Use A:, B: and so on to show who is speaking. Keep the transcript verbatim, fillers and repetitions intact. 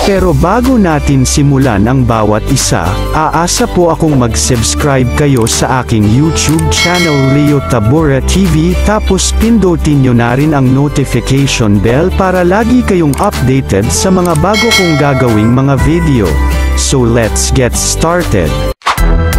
A: Pero bago natin simulan ang bawat isa, aasa po akong mag-subscribe kayo sa aking YouTube channel Leo Tabora T V tapos pindutin nyo na rin ang notification bell para lagi kayong updated sa mga bago kong gagawing mga video. So let's get started!